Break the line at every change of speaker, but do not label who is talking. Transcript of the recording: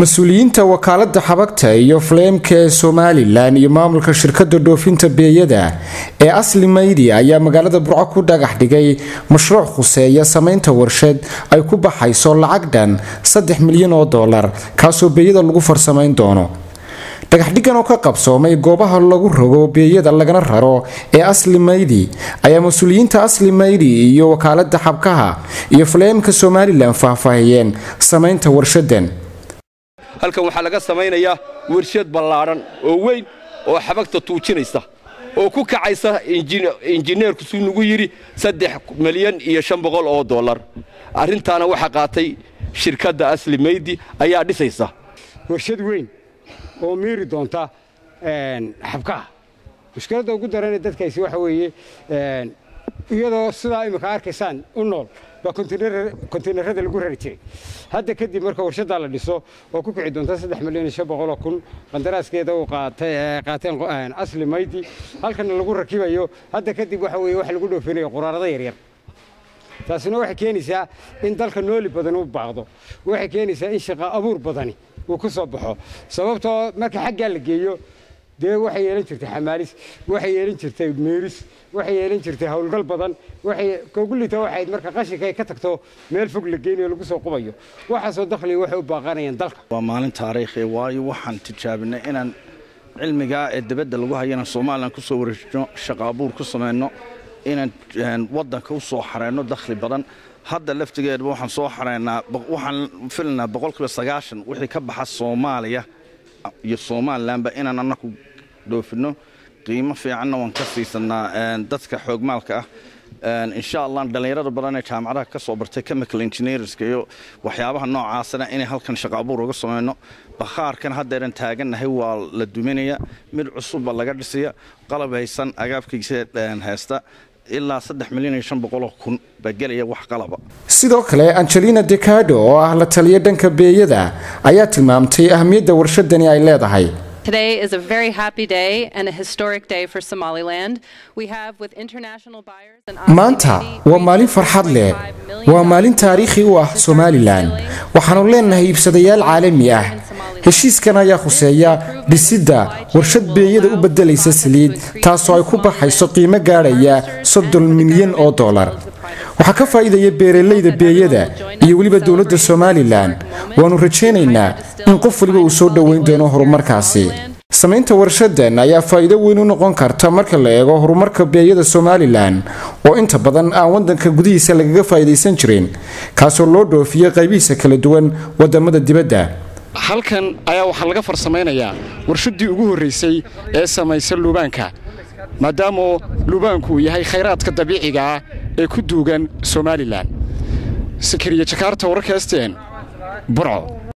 mas-uuliyiinta wakaalada xabagta iyo fleemka ee Somaliland iyo maamulka shirkadda dhoofinta beeyada ee Asli Maydi ayaa magaalada Burco ku dhagax dhigay mashruuc khuseeya sameynta warshad ay ku baxayso lacag dhan $3 milyan kaasoo beeyada lagu farsameyn doono. dhagax dhigan oo ka qabsoomay goobaha lagu rogo beeyada lagana raro ee Asli Maydi ayaa mas-uuliyiinta Asli Maydi iyo wakaalada xabkaha iyo fleemka Somaliland faahfaahiyeen sameynta warshadan.
halkan waxaa laga samaynayaa warshad ballaaran oo weyn oo xabagta tuujinaysa oo ku kacaysa injineerku suu nagu yiri $3 milyan iyo $500. arrintaana waxa qaatay shirkadda Asli Maydi ayaa dhisaysa
warshad weyn oo miiri doonta xabkaha. mushkiladda ugu daran ee dadkaasi waxa weeye iyadoo sidaa imika arkaysaan u nool ba konteenarada lagu rari jiray. hadda kadib marka warshada la dhiso oo ku kici doonta $3 milyan iyo $500 qandaraaskeeda uu qaateen Asli Maydi halkan lagu rakibayo. hadda kadib waxa weeye wax lagu dhoofinayo quraarada yar yar. taasina waxay keenaysaa in dalka nooli badan uu baaqdo, waxay keenaysaa in shaqo abuur badani uu ku soo baxo. sababtoo marka xagga la geeyo dee waxay yeelan jirtay xamaalis, waxay yeelan jirtay meeris, waxay yeelan jirtay hawlgal badan, waxay koogulita waxay marka qashinka ay ka tagto meel fog la geeyo lagu soo qubayo waxa soo dakhli waxay u baaqanayaan dalka.
waa maalin taariikhi waayo waxaan tijaabinay inaan cilmiga ee dibadda lagu hayana Soomaaliland ku soo wareejino shaqo abuur ku sameeyno inaan wadanka u soo xareeno dakhli badan. hadda laftigeeda waxaan soo xareynaa waxaan filnaa 90% wixii ka baxa Soomaaliya iyo Somaliland ba inaan anaku dhoofino qiimo fiican oo ka siisanaa dadka xoog maalka ah. insha Allah dhalinyarada badan ee jaamacadaha ka soo bartay chemical engineers iyo waxyaabaha noocaasna inay halkan shaqo abuur uga sameeyno. bakhaarkan haddeeran taaganahay waa la duminaya, mid cusub laga dhisaya, qalab haysan agaabkiisa haysta ilaa $3 milyan iyo $500 bagalaya wax qalaba.
sidoo kale Angelina Decado oo ah la taliye dhanka beeyada ayaa tilmaamtay ahmiyadda warshadani ay leedahay.
Today is a very happy day and a historic day for Somaliland. We have with international buyers and
maanta waa maalin farxad leh, waa maalin taariikhi u ah Somaliland. waxaanu leenahay iibsadayaal caalami ah. heshiiskan ayaa khuseeya dhisidda warshad beeyada u bedelaysa saliid taasoo ay ku baxayso qiimo gaaraya $30 milyan. waxaa ka faa'iidaya beeraleyda beeyada iyo weliba dowladda Somaliland. waanu rajaynaynaa in qof waliba uu soo dhaweyn doono horumarkaasi. sameynta warshadan ayaa faa'iido weyn u noqon karta marka la eego horumarka beeyada Somaliland oo inta badan aan wadanka gudihiisa lagaga faa'iideysan jirin kaasoo loo dhoofiyo qaybihiisa kala duwan wadamada dibadda. halkan ayaa waxa laga farsameynayaa warshadii ugu horeysay ee samaysa lubaanka, maadaama lubaanku yahay khayraadka dabiiciga ah ee ku duugan Somaliland. Sakariya Jakarta wararka STN Burco.